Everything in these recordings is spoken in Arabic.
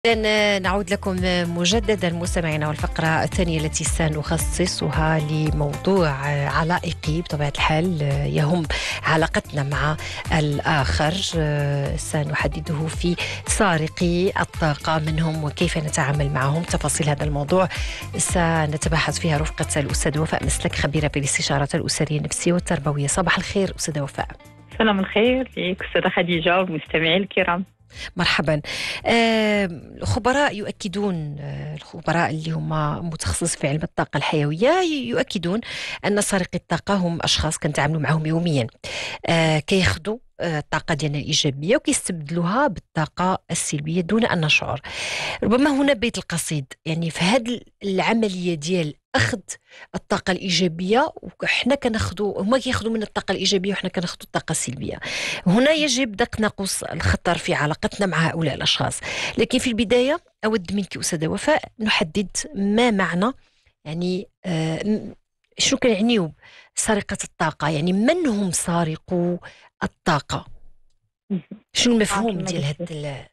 إذن نعود لكم مجددا مستمعينا، والفقرة الثانية التي سنخصصها لموضوع علائقي بطبيعة الحال يهم علاقتنا مع الآخر. سنحدده في سارقي الطاقة منهم وكيف نتعامل معهم. تفاصيل هذا الموضوع سنتباحث فيها رفقة الأستاذ وفاء مسلك، خبيرة بالاستشارات الأسرية النفسية والتربوية. صباح الخير أستاذة وفاء. سلام الخير لك أستاذة خديجة والمستمعين الكرام. مرحبا. الخبراء يؤكدون، الخبراء اللي هم متخصص في علم الطاقة الحيوية يؤكدون أن سارقي الطاقة هم أشخاص كنتعاملوا معهم يوميا، كياخذوا الطاقة ديالنا الإيجابية وكيستبدلوها بالطاقة السلبية دون أن نشعر. ربما هنا بيت القصيد، يعني في هذه العملية ديال أخذ الطاقة الإيجابية وحنا كناخذوا، هما كياخذوا من الطاقة الإيجابية وحنا كناخذوا الطاقة السلبية. هنا يجب دق ناقوس الخطر في علاقتنا مع هؤلاء الأشخاص. لكن في البداية أود منك أستاذة وفاء نحدد ما معنى، يعني شنو كنعنيو سرقة الطاقة، يعني من هم سارقو الطاقة؟ شنو المفهوم ديال هذا؟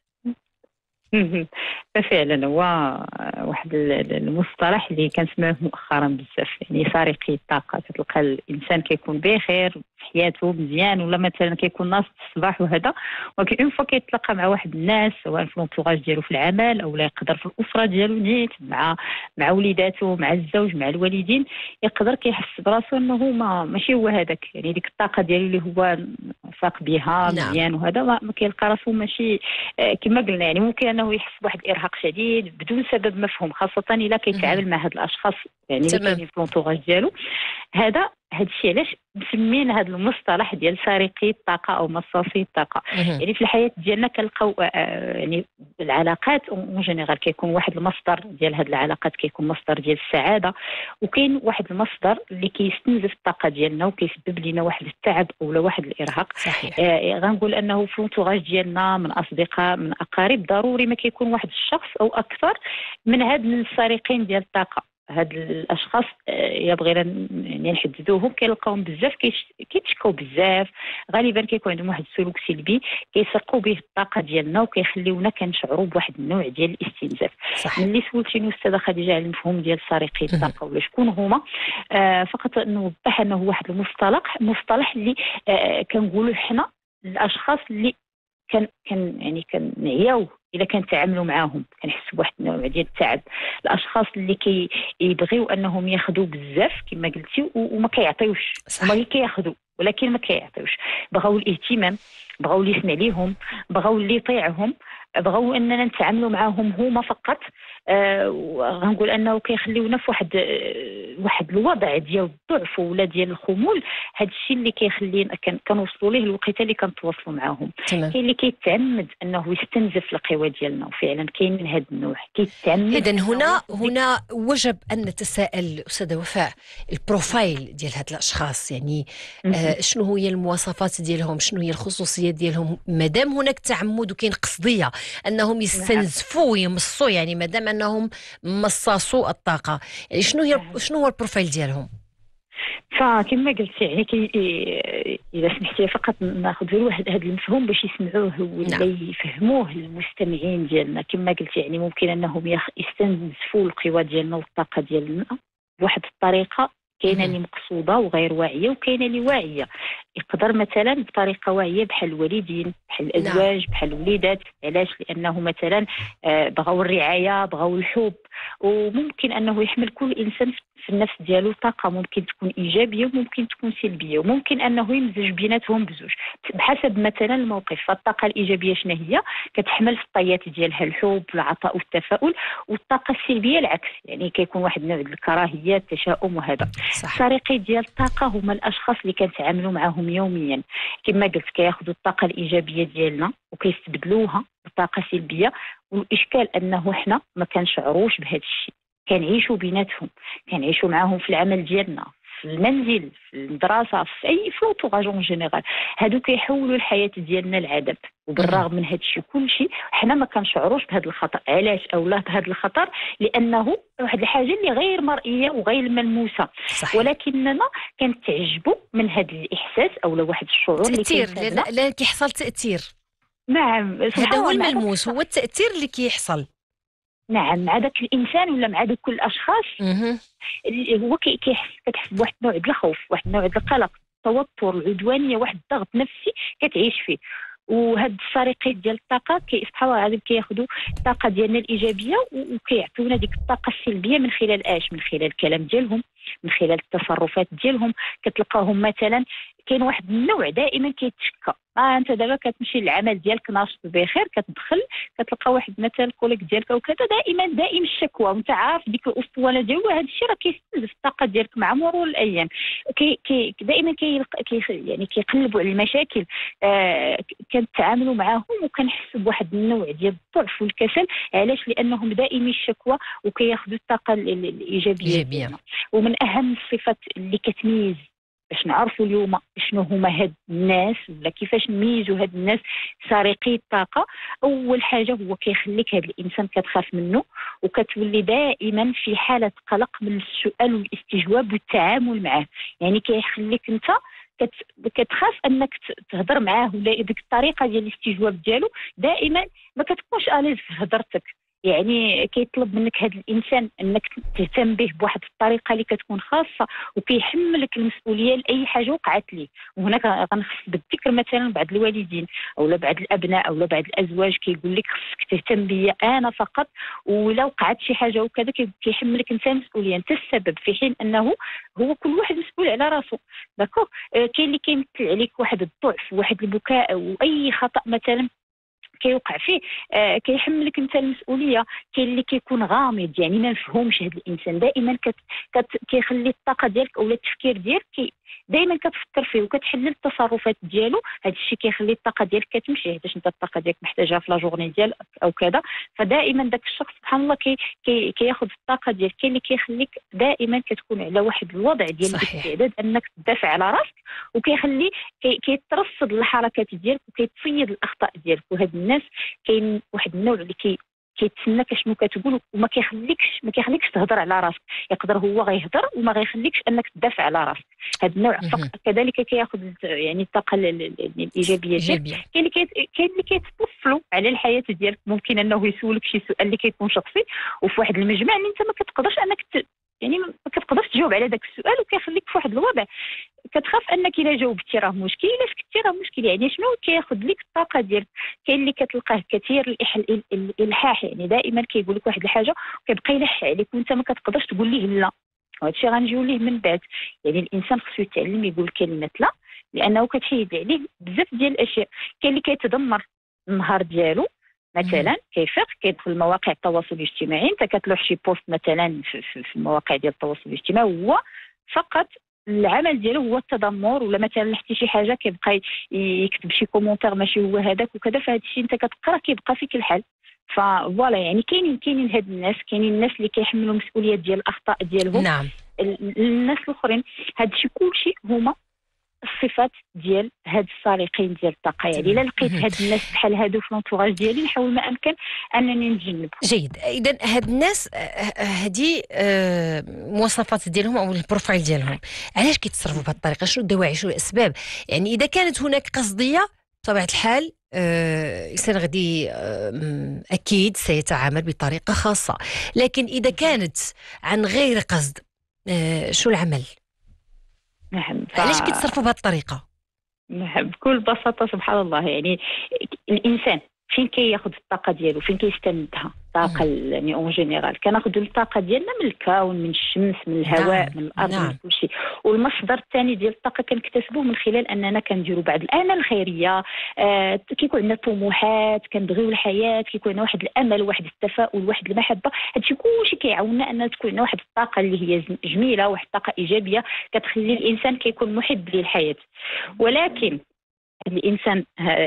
ففعلا هو واحد المصطلح اللي كنسمعوه مؤخرا بزاف، يعني سارقي الطاقه. تلقى الانسان كيكون بخير في حياته مزيان، ولا مثلا كيكون ناص الصباح وهذا، ولكن اون فوا كيتلاقى مع واحد الناس سواء في لونتوراج ديالو في العمل او لا يقدر في الاسره ديالو نيت مع وليداته، مع الزوج، مع الوالدين، يقدر كيحس براسو انه ماشي هو هذاك، يعني ديك الطاقه ديالو اللي هو فاق بها نعم. مزيان وهذا ما كيلقى راسو ماشي كما قلنا. يعني ممكن انه يحس بواحد الارهاق شديد بدون سبب مفهوم، خاصه الا كيتعامل مع هاد الاشخاص يعني اللي تمام. كاينين في لونتوراج ديالو. هذا الشيء علاش مسمين هذا المصطلح ديال سارقي الطاقه او مصاصي الطاقه. يعني في الحياه ديالنا كنلقاو يعني العلاقات اون جينيرال كيكون واحد المصدر ديال هذه العلاقات، كيكون مصدر ديال السعاده، وكاين واحد المصدر اللي كيستنزف الطاقه ديالنا وكيسبب لنا واحد التعب او واحد الارهاق. صحيح. غنقول انه في لونتوراج ديالنا من اصدقاء من اقارب ضروري ما كيكون واحد الشخص او اكثر من هاد السارقين ديال الطاقه. هاد الاشخاص الا بغينا يعني نحددوهم كنلقاوهم بزاف كيتشكوا بزاف، غالبا كيكون عندهم واحد السلوك سلبي كيسرقوا به الطاقه ديالنا وكيخليونا كنشعروا بواحد النوع ديال الاستنزاف. صح. ملي سولتيني استاذه خديجه على المفهوم ديال سارقي الطاقه ولا شكون هما، فقط نوضح انه واحد مصطلح اللي كنقولوا حنا الاشخاص اللي كان كنعياو الا كنتعاملوا معاهم كنحسوا بواحد النوع ديال التعب. الاشخاص اللي كيبغيو انهم ياخذوا بزاف كما قلتي وما كيعطيوش، هما اللي كياخذوا ولكن ما كيعطيوش. بغاو الاهتمام، بغاو اللي يسمع ليهم، بغاو اللي يطيعهم، بغاو اننا نتعاملوا معاهم هما فقط. غنقول انه كيخليونا في واحد الوضع ديال الضعف ولا ديال الخمول. هذا الشيء اللي كيخلينا كنوصلوا ليه الوقيته اللي كنتواصلوا معاهم. كاين اللي كيتعمد انه يستنزف القوى ديالنا، وفعلا كاين من هذا النوع كيتعمد. إذن هنا وجب أن نتساءل أستاذة وفاء، البروفايل ديال هاد الأشخاص، يعني شنو هي المواصفات ديالهم، شنو هي الخصوصيات ديالهم، مادام هناك تعمد وكاين قصدية أنهم يستنزفوا ويمصوا، يعني مادام أنهم مصاصوا الطاقة، يعني شنو هو البروفايل ديالهم؟ فكما قلت يعني اذا سمحتي فقط ناخذ واحد هذا المفهوم باش يسمعوه ولا يفهموه المستمعين ديالنا. كما قلت يعني ممكن انهم يستنزفوا القوى ديالنا والطاقه ديالنا بواحد الطريقه كاينه اللي مقصوده وغير واعيه وكاينه اللي واعيه. يقدر مثلا بطريقه واعيه بحال الوالدين، بحال الازواج، بحال الوليدات. علاش؟ لانه مثلا بغاو الرعايه، بغاو الحب. وممكن انه يحمل كل انسان في النفس ديالو طاقه ممكن تكون ايجابيه وممكن تكون سلبيه، وممكن انه يمزج بيناتهم بزوج بحسب مثلا الموقف. فالطاقه الايجابيه شنو هي؟ كتحمل في الطيات ديالها الحب، العطاء والتفاؤل. والطاقه السلبيه العكس، يعني كيكون واحد النوع ديال الكراهيه، التشاؤم وهذا. السارقين ديال الطاقه هما الاشخاص اللي كنتعاملوا معهم يوميا. كما قلت كياخذوا الطاقه الايجابيه ديالنا وكيستبدلوها بطاقه سلبيه. والاشكال انه حنا ما كنشعروش بهذا الشيء، كنعيشوا بيناتهم، كنعيشوا معاهم في العمل ديالنا، في المنزل، في المدرسه، في اي فلوطوغاج اون جينيرال. هادو كيحولوا الحياه ديالنا لعذاب. وبالرغم من هذا الشيء كل شيء حنا ما كنشعروش بهذا الخطر. علاش او لا بهذا الخطر؟ لانه واحد الحاجه اللي غير مرئيه وغير ملموسه. ولكننا كنتعجبوا من هذا الاحساس او لا واحد الشعور اللي تأثير، كيصيبنا. لأن كيحصل تأثير. نعم، هذا هو سبحان الله. الملموس، هو التأثير اللي كيحصل. نعم، مع ذاك الانسان ولا مع ذوك الاشخاص اللي هو كتحس بواحد النوع ديال الخوف، واحد النوع ديال القلق، التوتر، العدوانيه، واحد الضغط نفسي كتعيش فيه. وهاد السرقات ديال الطاقه سبحان الله العظيم كياخذوا الطاقه ديالنا الايجابيه وكيعطيونا ديك الطاقه السلبيه من خلال من خلال الكلام ديالهم، من خلال التصرفات ديالهم. كتلقاهم مثلا كاين واحد النوع دائما كيتشكى، انت دابا كتمشي للعمل ديالك ناشط بخير، كتدخل كتلقى واحد مثلا كوليك ديالك وكذا دائم الشكوى، وانت عارف ديك الاسطوانه ديالو. هذا الشيء راه كيستنزف الطاقه ديالك مع مرور الايام. دائما يعني كيقلبوا على المشاكل. كنتعاملوا معاهم وكنحسوا بواحد النوع ديال الضعف والكسل. علاش؟ لانهم دائمي الشكوى وكياخذوا الطاقه الايجابيه ديالنا. ومن اهم الصفات اللي كتميز باش نعرفوا اليوم شنو هما هاد الناس ولا كيفاش نميزوا هاد الناس سارقي الطاقه، اول حاجه هو كيخليك هاد الانسان كتخاف منه وكتولي دائما في حاله قلق من السؤال والاستجواب والتعامل معه. يعني كيخليك انت كتخاف انك تهضر معاه، ولا ديك الطريقه ديال الاستجواب ديالو دائما ما كتكونش اليز في هضرتك. يعني كيطلب منك هذا الانسان انك تهتم به بواحد الطريقه اللي كتكون خاصه، وكيحملك المسؤوليه لاي حاجه وقعت ليه. وهنا غنخص بالذكر مثلا بعض الوالدين او بعض الابناء او بعض الازواج كيقول لك خصك تهتم بيا انا فقط، ولا وقعت شي حاجه وكذا كيحملك انت المسؤوليه، انت السبب، في حين انه هو كل واحد مسؤول على راسه. داكوغ. كاين اللي كيمثل عليك واحد الضعف، واحد البكاء، واي خطا مثلا كيوقع فيه كيحملك انت المسؤوليه. كاين اللي كيكون غامض، يعني ما نفهمش هذا الانسان، دائما كيخلي الطاقه ديالك او التفكير ديالك دائما كتفكر فيه وكتحلل التصرفات ديالو. هذا الشيء كيخلي الطاقه ديالك كتمشي، حيت انت الطاقه ديالك محتاجها في لا جورني ديالك او كذا. فدائما داك الشخص سبحان الله كياخذ الطاقه ديالك. كاين اللي كيخليك دائما كتكون على واحد الوضع ديال الاستعداد انك تدافع على راسك، وكيخلي كيترصد الحركات ديالك وكيتصيد الاخطاء ديالك. وهاد الناس كاين واحد النوع اللي كيتسناك شنو كتقول وما كيخليكش تهضر على راسك. يقدر هو غيهضر وما غيخليكش انك تدافع على راسك. هذا النوع فقط كذلك كياخذ يعني الطاقه الايجابيه ديالك. كاين اللي كيتطفلوا على الحياه ديالك، ممكن انه يسولك شي سؤال اللي كيكون شخصي وفي واحد المجمع اللي انت ما كتقدرش انك يعني ما كتقدرش تجاوب على داك السؤال، وكيخليك في واحد الوضع كتخاف انك الا جاوبتي راه مشكل، الا سكتي راه مشكل. يعني شنو كياخذ لك الطاقه ديالك. كاين اللي كتلقاه كثير الالحاح، يعني دائما كيقول لك واحد الحاجه وكيبقى يلح عليك وانت ما كتقدرش تقول ليه لا. وهذا الشيء غنجيو ليه من بعد. يعني الانسان خصو يتعلم يقول كلمه لا، لانه كتحيد عليه بزاف ديال الاشياء. كاين اللي كيتدمر النهار ديالو مثلا، كيفيق كيدخل مواقع التواصل الاجتماعي. انت كتلوح شي بوست مثلا في المواقع ديال التواصل الاجتماعي، هو فقط العمل ديالو هو التذمر، ولا مثلا حتى شي حاجه كيبقى يكتب شي كومونتير ماشي هو هذاك وكذا. فهاد الشيء انت كتقرا كيبقى فيك الحال. فوالا يعني كاينين هاد الناس، كاينين الناس اللي كيحملوا مسؤوليه ديال الاخطاء ديالهم. نعم. الناس الاخرين هاد الشيء كلشي هما الصفات ديال هاد السارقين ديال الطاقه. يعني الا لقيت هاد الناس بحال هادو في لونتوراج ديالي نحاول ما امكن انني نتجنب. جيد. اذا هاد الناس هذه مواصفات ديالهم او البروفايل ديالهم، علاش كيتصرفوا بهذه الطريقه؟ شنو الدواعي، شنو الاسباب؟ يعني اذا كانت هناك قصديه بطبيعه الحال الانسان غادي اكيد سيتعامل بطريقه خاصه، لكن اذا كانت عن غير قصد شو العمل؟ نعم. علاش كيتصرفوا بهذه الطريقه؟ نعم، بكل بساطه سبحان الله. يعني الانسان فين كياخذ الطاقه ديالو، فين كيستمدها الطاقه يعني اون جينيرال. كناخذوا الطاقه ديالنا من الكون، من الشمس، من الهواء، نعم. من الارض، نعم. من كل شيء. والمصدر الثاني ديال الطاقه كنكتسبوه من خلال اننا كنديروا بعض الاعمال الخيريه. كيكون عندنا طموحات، كنبغيو الحياه، كيكون عندنا واحد الامل، واحد التفاؤل، واحد المحبه. هادشي كلشي كيعاوننا ان تكون عندنا واحد الطاقه اللي هي جميله، واحد الطاقه ايجابيه كتخلي الانسان كيكون محب للحياه. ولكن الانسان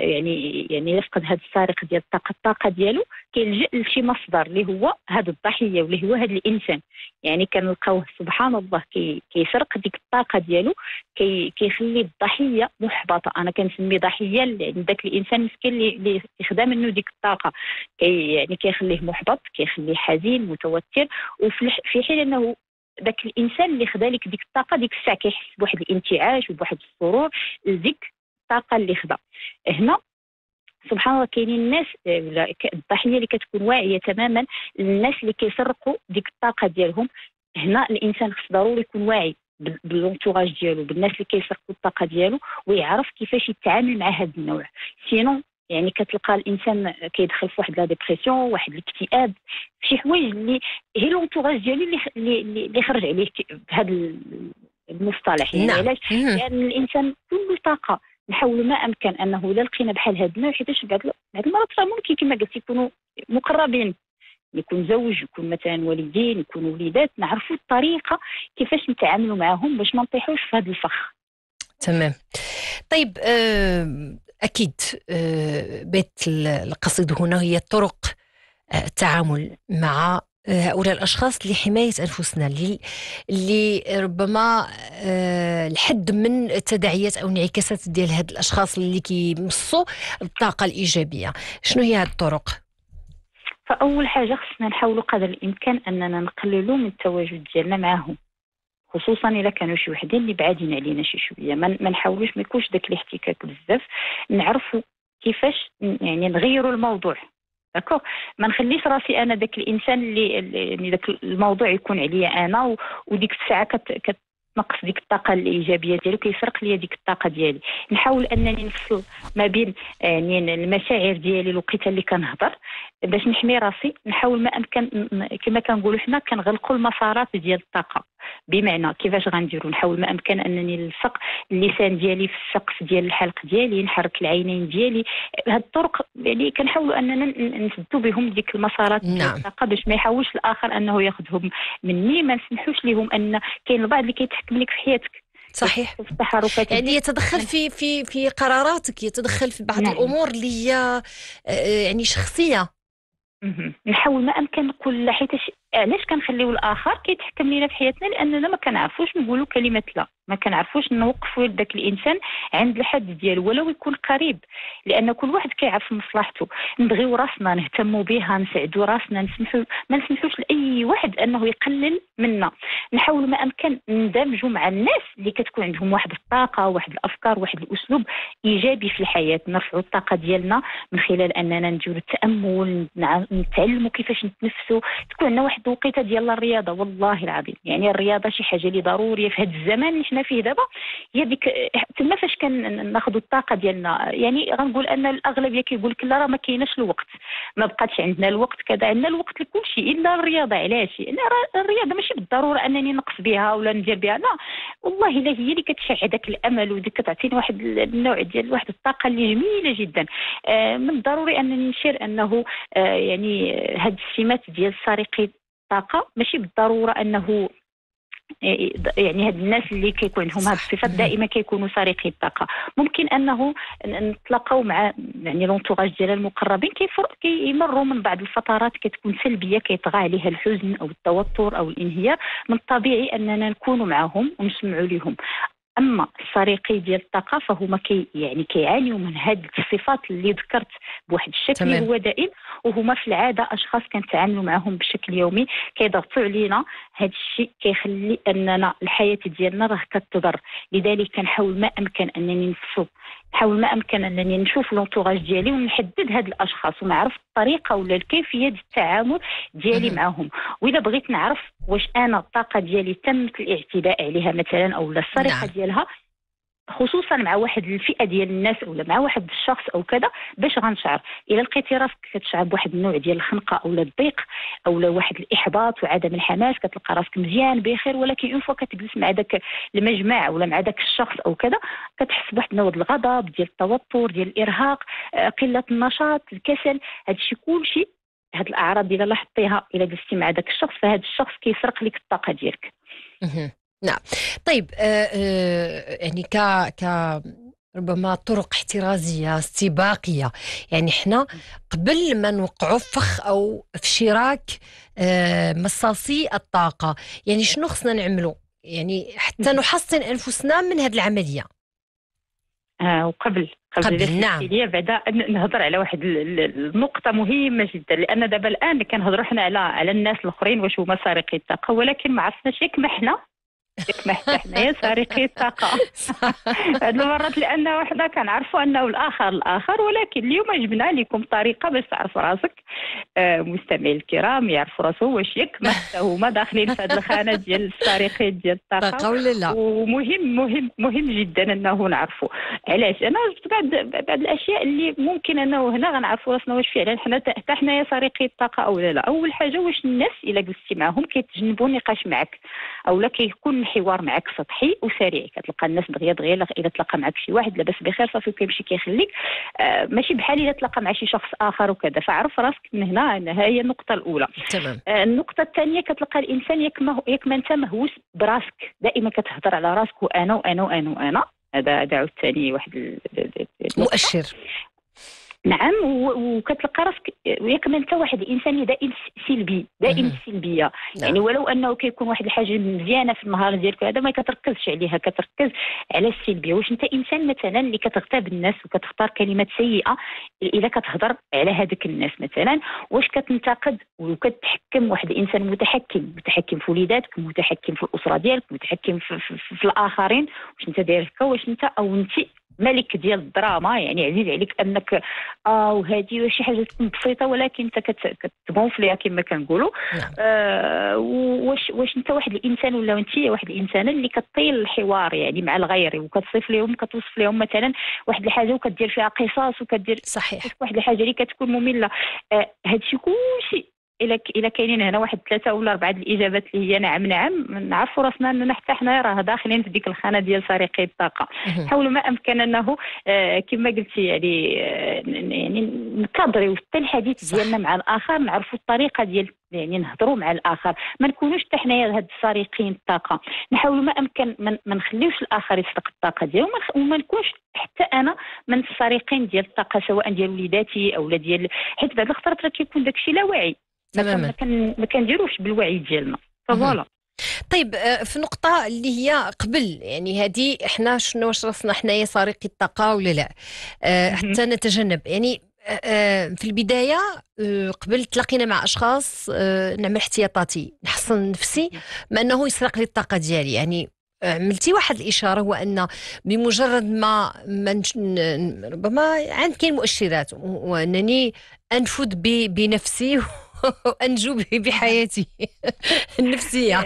يعني يفقد هذا السارق ديال الطاقه ديالو، كيلجا لشي مصدر اللي هو هذا الضحيه، واللي هو هذا الانسان. يعني كنلقاوه سبحان الله كيسرق ديك الطاقه ديالو، كيخلي الضحيه محبطه. انا كنسميه ضحيه يعني داك الانسان مسكين اللي خدا منه ديك الطاقه. يعني كيخليه محبط، كيخليه حزين متوتر. وفي حين انه داك الانسان اللي خدا لك ديك الطاقه، ديك الساعه كيحس بواحد الانتعاش وبواحد السرور لديك الطاقه اللي خدا. هنا سبحان الله كاينين الناس ولا الضحيه اللي كتكون واعيه تماما الناس اللي كيسرقوا ديك الطاقه ديالهم. هنا الانسان خص ضروري يكون واعي بالونتوراج ديالو، بالناس اللي كيسرقوا الطاقه ديالو، ويعرف كيفاش يتعامل مع هذا النوع. سينو يعني كتلقى الانسان كيدخل في واحد لا ديبرسيون، واحد الاكتئاب، شي حوايج اللي هي لونتوراج ديالو اللي خرج عليه بهذا المصطلح. يعني علاش؟ لان الانسان كله طاقه. نحاول ما امكن انه الا لقينا بحال هذا النوع، حيتاش بعض المرات راه ممكن كما قلت يكونوا مقربين، يكون زوج، يكون مثلا والدين، يكون وليدات، نعرفوا الطريقه كيفاش نتعاملوا معهم باش ما نطيحوش في هذا الفخ. تمام. طيب أكيد بيت القصيد هنا هي طرق التعامل مع هؤلاء الأشخاص لحماية أنفسنا، اللي ربما الحد من التداعيات أو انعكاسات ديال هاد الأشخاص اللي كيمصوا الطاقة الإيجابية. شنو هي هاد الطرق؟ فأول حاجة خصنا نحاولوا قدر الإمكان أننا نقللوا من التواجد ديالنا معهم، خصوصا الا كانوا شي وحدين اللي بعادين علينا شي شويه. ما نحاولوش ما يكونش داك الاحتكاك بزاف، نعرفوا كيفاش يعني نغيروا الموضوع. داكوغ، ما نخليش راسي انا داك الانسان اللي يعني داك الموضوع يكون عليا انا، وديك الساعه نقص ديك الطاقه الايجابيه ديالو، كيسرق ليا ديك الطاقه ديالي. نحاول انني نفصل ما بين يعني المشاعر ديالي الوقيته اللي كنهضر باش نحمي راسي. نحاول ما امكن كما كنقولوا حنا كنغلقوا المسارات ديال الطاقه. بمعنى كيفاش غنديروا؟ نحاول ما امكن انني نلصق اللسان ديالي في السقف ديال الحلق ديالي، نحرك العينين ديالي. هاد الطرق يعني كنحاولوا اننا نسدوا بهم ديك المسارات ديال الطاقه باش ما يحاولش الاخر انه ياخذهم مني. ما نسمحوش لهم ان كاين البعض اللي كيتحكم لك في حياتك. صحيح. في التحركات يعني يتدخل في قراراتك، يتدخل في بعض الامور اللي هي يعني شخصيه. نحاول ما امكن نقول لا، حيت علاش كنخليو الاخر كيتحكم لينا في حياتنا؟ لاننا ما كنعرفوش نقولوا كلمه لا، ما كنعرفوش نوقفوا داك الانسان عند الحد ديالو ولو يكون قريب، لان كل واحد كيعرف مصلحته. نبغيو راسنا، نهتموا بها، نسعدوا راسنا، ما نسمحوش لاي واحد انه يقلل منا. نحاول ما امكن ندمجوا مع الناس اللي كتكون عندهم واحد الطاقه، واحد الافكار، واحد الاسلوب ايجابي في الحياه. نرفعوا الطاقه ديالنا من خلال اننا نديروا التامل، نتعلموا كيفاش نتنفسوا، تكون عندنا واحد الوقيته ديال الرياضه. والله العظيم يعني الرياضه شي حاجه اللي ضروريه في هذا الزمان اللي حنا فيه دابا. هي ديك تما فاش كناخذوا الطاقه ديالنا. يعني غنقول ان الاغلبيه كيقول لك لا راه ما كايناش الوقت، ما بقاتش عندنا الوقت كذا. عندنا الوقت لكل شيء الا الرياضه. علاش؟ لان الرياضه ماشي بالضروره انني نقص بها ولا ندير بها، لا والله الا هي اللي كتشع داك الامل وديك كتعطيني واحد النوع ديال واحد الطاقه اللي جميله جدا. من الضروري انني نشير انه يعني هاد السمات ديال سارقي الطاقه ماشي بالضروره انه يعني هاد الناس اللي كيكون عندهم هاد الصفات دائما كيكونوا سارقي الطاقه. ممكن انه نتلاقاو مع يعني لونتوراج ديال المقربين كيمروا من بعض الفترات كتكون سلبيه، كيطغى عليها الحزن او التوتر او الانهيار. من الطبيعي اننا نكونوا معهم ونسمعوا لهم. اما السارقي ديال الطاقه فهما يعني كيعانيوا من هذه الصفات اللي ذكرت بواحد الشكل اللي هو دائم، وهما في العاده اشخاص كنتعاملوا معهم بشكل يومي، كيضغطوا علينا. هذا الشيء كيخلي اننا الحياه ديالنا راه كتضر. لذلك كنحاول ما امكن انني نفصل، نحاول ما امكن انني نشوف لونتوراج ديالي ونحدد هاد الاشخاص ونعرف الطريقه ولا الكيفيه ديال التعامل ديالي معهم. واذا بغيت نعرف واش انا الطاقه ديالي تم الاعتداء عليها مثلا او السرقه ديالها، خصوصا مع واحد الفئه ديال الناس ولا مع واحد الشخص او كذا، باش غنشعر. الا لقيتي راسك كتشعر بواحد النوع ديال الخنقه او الضيق او واحد الاحباط وعدم الحماس، كتلقى راسك مزيان بخير، ولكن اون فوا كتجلس مع داك المجمع ولا مع داك الشخص او كذا، كتحس بواحد النوع ديال الغضب، ديال التوتر، ديال الارهاق، قله النشاط، الكسل. هادشي كلشي، هاد الاعراض ديال لاحظتيها الا جلستي مع داك الشخص، فهاد الشخص كيسرق لك الطاقه ديالك. نعم. طيب يعني ك ربما طرق احترازية استباقية، يعني احنا قبل ما نوقعوا في فخ او في شراك مصاصي الطاقة، يعني شنو خصنا نعملوا يعني حتى نحصن انفسنا من هذه العملية؟ وقبل نعم بعدا نهضر على واحد النقطة مهمة جدا، لأن دابا الآن كنهضروا حنا على الناس الآخرين واش هما سارقي الطاقة، ولكن ما عرفناش ياك ما حنا ياك ما حتى حنايا سارقي الطاقه. هاد المرات لانه حنا كنعرفوا انه الاخر، ولكن اليوم جبنا لكم طريقه باش تعرف راسك. مستمعي الكرام يعرفوا راسهم واش ياك ما حتى هما داخلين في هذه الخانه ديال السارقين ديال الطاقه ولا لا. ومهم مهم جدا انه نعرفوا علاش. انا جبت بعض الاشياء اللي ممكن انه هنا غنعرفوا راسنا واش فعلا حتى حنايا سارقي الطاقه او لا. اول حاجه، واش الناس الا جلستي معاهم كيتجنبوا النقاش معك او لا كيكون الحوار معك سطحي وسريع. كتلقى الناس دغيا الا تلاقى معك شي واحد لاباس بخير صافي كيمشي كيخليك. ماشي بحال الا تلاقى مع شي شخص اخر وكذا. فعرف راسك من هنا، هي النقطه الاولى. تمام. النقطه الثانيه، كتلقى الانسان ياك ما انت مهووس براسك، دائما كتهضر على راسك وانا وانا وانا وانا. هذا عاود ثاني واحد مؤشر. نعم. وكتلقى راسك ياك ما انت واحد الانسان دائم سلبي، دائم السلبيه. يعني ولو انه كيكون واحد الحاجه مزيانه في النهار ديالك هذا ما كتركزش عليها، كتركز على السلبيه. واش انت انسان مثلا اللي كتغتاب الناس وكتختار كلمات سيئه اذا كتهضر على هذاك الناس مثلا؟ واش كتنتقد وكتحكم واحد الانسان متحكم في وليداتك، متحكم في الاسره ديالك، متحكم في الاخرين؟ واش انت داير هكا؟ واش انت او انت ملك ديال الدراما؟ يعني عزيز عليك انك وهذه شي حاجه تكون بسيطه ولكن انت كتغونفليها كما كنقولوا. واش انت واحد الانسان ولا انت واحد الانسانه اللي كطيل الحوار يعني مع الغير كتوصف لهم مثلا واحد الحاجه وكدير فيها قصص وكدير صحيح واحد الحاجه اللي كتكون ممله. هادشي كلشي الا كاينين هنا واحد 3 ولا 4 الاجابات اللي هي نعم نعرفوا راسنا اننا حتى حنا راه داخلين في ديك الخانه ديال سارقي الطاقه. حاولوا ما امكن انه كما قلتي يعني نكادريو حتى الحديث ديالنا مع الاخر، نعرفوا الطريقه ديال يعني نهضروا مع الاخر، ما نكونوش حتى حنايا هاد السارقين الطاقه. نحاولوا ما امكن ما نخليوش الاخر يسرق الطاقه ديالو، وما نكونش حتى انا من السارقين ديال الطاقه سواء ديال وليداتي او ديال، حيت بعض الخطرات راه كيكون داكشي لا واعي تماما ما كنديروش بالوعي ديالنا. فوالا. طيب في نقطة اللي هي قبل يعني هذه احنا شنو واش راسنا حنايا سارقي الطاقة ولا لا؟ حتى نتجنب يعني في البداية قبل تلاقينا مع أشخاص نعمل احتياطاتي نحصن نفسي ما أنه يسرق لي الطاقة ديالي. يعني عملتي واحد الإشارة هو أن بمجرد ما ربما عند كاين مؤشرات وأنني أنفذ بنفسي وأنجو بحياتي النفسية.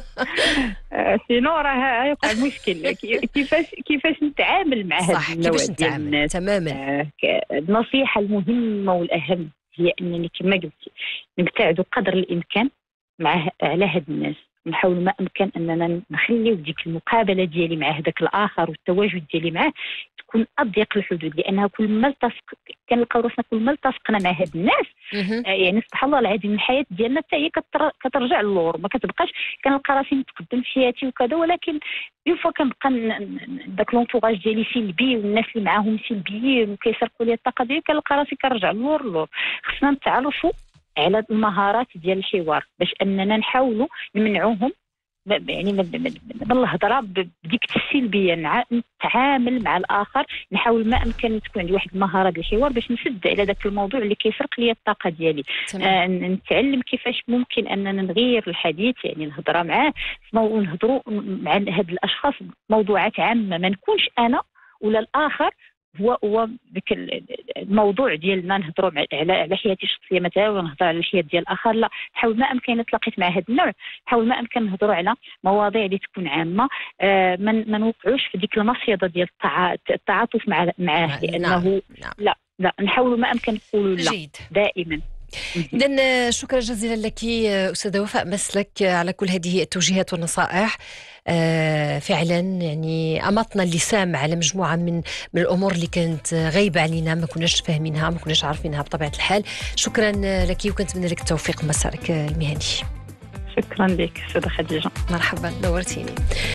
سينو راه يوقع مشكل. كيفاش نتعامل مع هذا النوع ديال الناس؟ تماما. النصيحة المهمة والأهم هي أنني كما قلتي نبتعد قدر الإمكان على هاد الناس. نحاول ما امكن اننا نخليو ديك المقابله ديالي مع هذاك الاخر والتواجد ديالي معه تكون اضيق الحدود، لانها كل ما كنلقاو راسنا كل ما التصقنا مع هاد الناس يعني سبحان الله العظيم الحياه ديالنا حتى هي كترجع للور، ما كتبقاش كنلقى راسي نتقدم في حياتي وكذا، ولكن اون فوا كنبقى داك لونطوراج ديالي سلبي والناس اللي معاهم سلبيين وكيسرقوا لي الطاقه ديالي كنلقى راسي كنرجع للور. خصنا نتعرفوا على المهارات ديال الحوار باش اننا نحاولوا نمنعوهم يعني من الهضره بديك السلبيه. نتعامل مع الاخر، نحاول ما امكن تكون عندي واحد المهاره ديال الحوار باش نسد على ذاك الموضوع اللي كيسرق لي الطاقه ديالي. نتعلم كيفاش ممكن اننا نغير الحديث يعني الهضره معاه ونهضروا مع هاد الاشخاص موضوعات عامه، ما نكونش انا ولا الاخر هو ذاك الموضوع ديالنا نهضروا على حياتي الشخصيه مثلا ونهضر على الحياه ديال الاخر. لا، نحاول ما امكن تلاقيت مع هذا النوع نحاول ما امكن نهضروا على مواضيع اللي تكون عامه، ما نوقعوش في ديك المصيده ديال التعاطف معاه لانه لا نحاول ما امكن نقولوا لا دائما. إذن شكرا جزيلا لك أستاذة وفاء مسلك على كل هذه التوجيهات والنصائح. فعلا يعني أمطنا اللسان على مجموعة من الأمور اللي كانت غايبة علينا، ما كناش فاهمينها ما كناش عارفينها بطبيعة الحال. شكرا لك وكنتمنى لك التوفيق مسارك المهني. شكرا لك أستاذة خديجة. مرحبا، نورتيني.